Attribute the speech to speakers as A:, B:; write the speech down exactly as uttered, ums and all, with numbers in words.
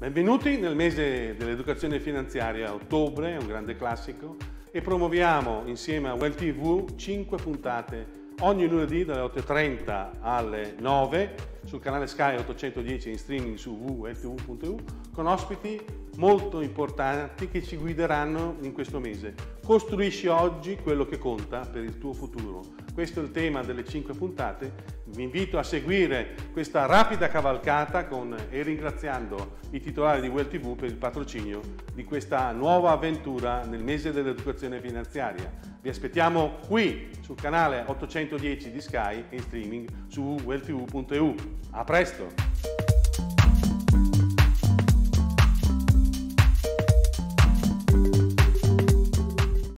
A: Benvenuti nel mese dell'educazione finanziaria, ottobre, è un grande classico, e promuoviamo insieme a Well ti vu cinque puntate ogni lunedì dalle otto e trenta alle nove sul canale Sky ottocentodieci in streaming su w w w punto well ti vu punto e u con ospiti molto importanti che ci guideranno in questo mese. Costruisci oggi quello che conta per il tuo futuro. Questo è il tema delle cinque puntate. Vi invito a seguire questa rapida cavalcata con, e ringraziando i titolari di Well ti vu per il patrocinio di questa nuova avventura nel mese dell'educazione finanziaria. Vi aspettiamo qui sul canale ottocentodieci di Sky e in streaming su w w w punto well ti vu punto e u. A presto!